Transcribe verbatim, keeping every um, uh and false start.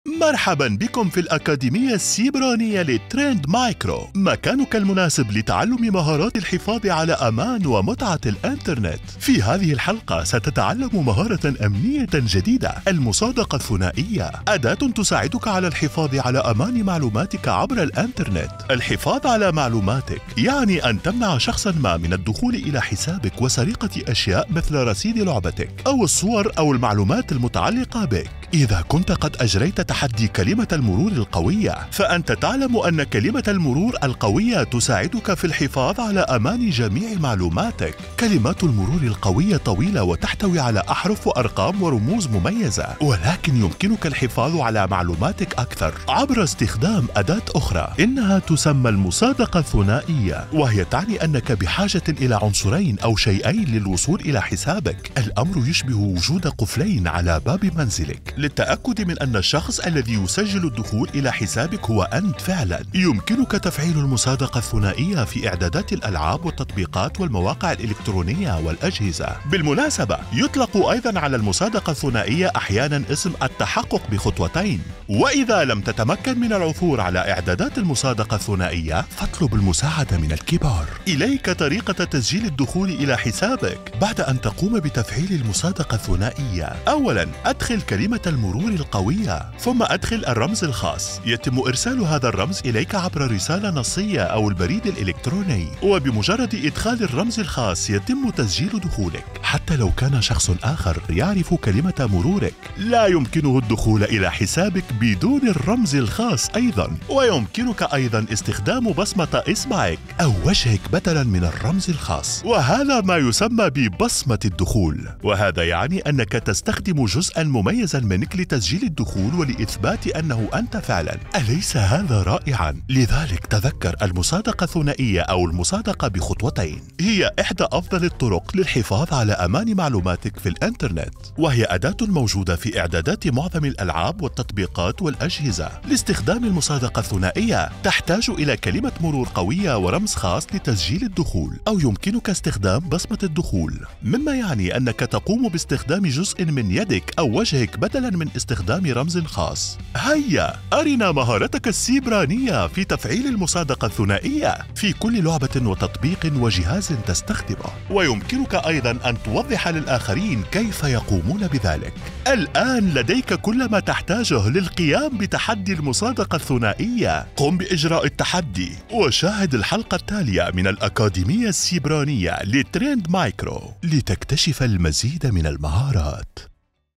مرحبا بكم في الأكاديمية السيبرانية لترند مايكرو، مكانك المناسب لتعلم مهارات الحفاظ على أمان ومتعة الإنترنت. في هذه الحلقة ستتعلم مهارة أمنية جديدة، المصادقة الثنائية، أداة تساعدك على الحفاظ على أمان معلوماتك عبر الإنترنت. الحفاظ على معلوماتك يعني أن تمنع شخصا ما من الدخول إلى حسابك وسرقة أشياء مثل رصيد لعبتك أو الصور أو المعلومات المتعلقة بك. إذا كنت قد أجريت تحدي كلمة المرور القوية، فأنت تعلم أن كلمة المرور القوية تساعدك في الحفاظ على أمان جميع معلوماتك. كلمات المرور القوية طويلة وتحتوي على أحرف وأرقام ورموز مميزة، ولكن يمكنك الحفاظ على معلوماتك أكثر عبر استخدام أداة أخرى، إنها تسمى المصادقة الثنائية، وهي تعني أنك بحاجة إلى عنصرين أو شيئين للوصول إلى حسابك. الأمر يشبه وجود قفلين على باب منزلك. للتأكد من أن الشخص الذي يسجل الدخول إلى حسابك هو أنت فعلا، يمكنك تفعيل المصادقة الثنائية في إعدادات الألعاب والتطبيقات والمواقع الإلكترونية والأجهزة. بالمناسبة، يطلق أيضا على المصادقة الثنائية أحيانا اسم التحقق بخطوتين. وإذا لم تتمكن من العثور على إعدادات المصادقة الثنائية، فاطلب المساعدة من الكبار. إليك طريقة تسجيل الدخول إلى حسابك بعد أن تقوم بتفعيل المصادقة الثنائية. أولا، أدخل كلمة المرور القوية، ثم أدخل الرمز الخاص. يتم إرسال هذا الرمز إليك عبر رسالة نصية أو البريد الإلكتروني، وبمجرد إدخال الرمز الخاص يتم تسجيل دخولك. حتى لو كان شخص آخر يعرف كلمة مرورك، لا يمكنه الدخول إلى حسابك بدون الرمز الخاص أيضا. ويمكنك أيضا استخدام بصمة إصبعك أو وجهك بدلا من الرمز الخاص، وهذا ما يسمى ببصمة الدخول. وهذا يعني أنك تستخدم جزءا مميزا منك لتسجيل الدخول ولإثبات أنه أنت فعلا. أليس هذا رائعا؟ لذلك تذكر، المصادقة الثنائية أو المصادقة بخطوتين هي إحدى أفضل الطرق للحفاظ على أمان معلوماتك في الإنترنت، وهي أداة موجودة في إعدادات معظم الألعاب والتطبيقات والأجهزة. لاستخدام المصادقة الثنائية تحتاج إلى كلمة مرور قوية ورمز خاص لتسجيل الدخول، أو يمكنك استخدام بصمة الدخول، مما يعني أنك تقوم باستخدام جزء من يدك أو وجهك بدلا من استخدام رمز خاص. هيا أرنا مهارتك السيبرانية في تفعيل المصادقة الثنائية في كل لعبة وتطبيق وجهاز تستخدمه، ويمكنك أيضا أن توضح للآخرين كيف يقومون بذلك. الآن لديك كل ما تحتاجه للقيام بتحدي المصادقة الثنائية. قم بإجراء التحدي وشاهد الحلقة التالية من الأكاديمية السيبرانية لترند مايكرو لتكتشف المزيد من المهارات.